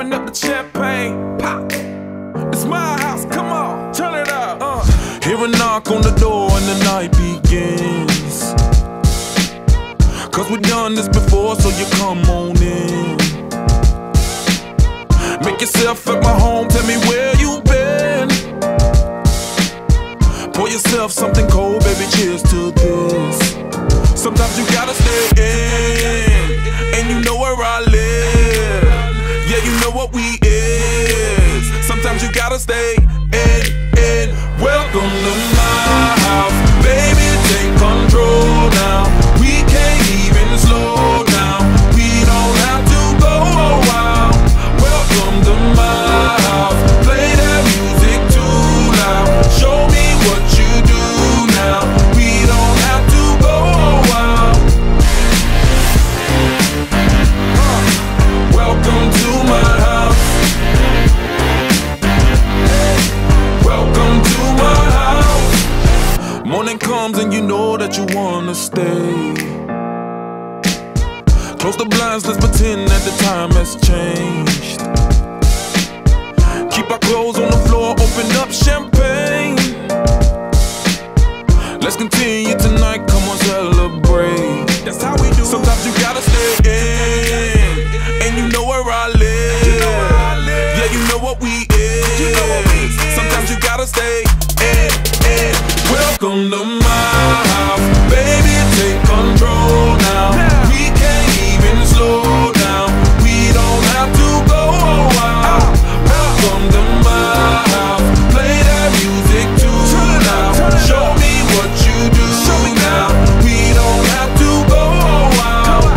open up the champagne, pop. It's my house, come on, turn it up. Hear a knock on the door and the night begins. Cause we've done this before, so you come on in. Make yourself at my home, tell me where you been. Pour yourself something cold, baby, cheers to this. Sometimes you gotta stay in, and you know where I live. Yeah, you know what we is. Sometimes you gotta stay in. Welcome to my house, baby, take control now. We can't even slow down. We don't have to go a while. Welcome to my house, play that music too loud. Show me what you do now. We don't have to go a while. Welcome to my house. Welcome to my house. Morning comes and you know that you wanna stay. Close the blinds, let's pretend that the time has changed. Keep our clothes on the floor, open up champagne. Let's continue tonight, come on, celebrate. That's how we do. Sometimes you gotta stay in, and you know where I live. Yeah, you know what we is. Sometimes you gotta stay in. Welcome to my house, baby, take control now. We can't even slow down. We don't have to go a while. Welcome to my house, play that music too loud. Show me what you do now. We don't have to go a while.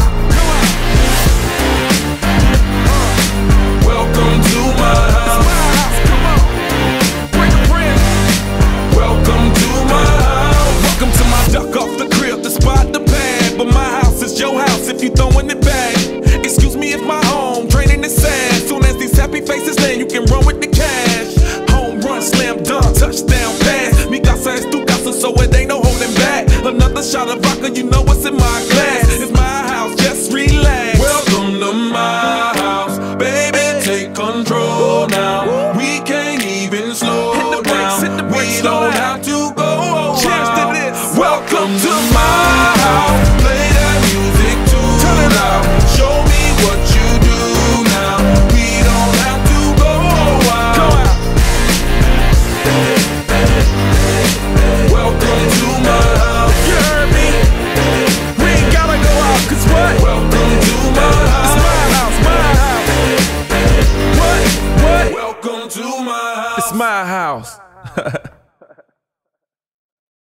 Welcome to my house. Welcome to my house. Welcome to my duck off the crib, the spot, the pad. But my house is your house if you throwing it back. Excuse me if my home draining the sand. Soon as these happy faces land, you can run with the cash. Home run, slam dunk, touchdown pass. Mi casa es tu casa, so it ain't no holding back. Another shot of vodka, you know what's in my glass. It's my house, just relax. Welcome to my house, baby, take control now. We can't even slow down. We don't have to go a while. Welcome to my house, play that music too loud. Show me what you do now. We don't have to go a while. Welcome to my house. You heard me? We ain't gotta go out, cause what? Welcome to my house. It's my house, my house. What? Welcome to my house. It's my house.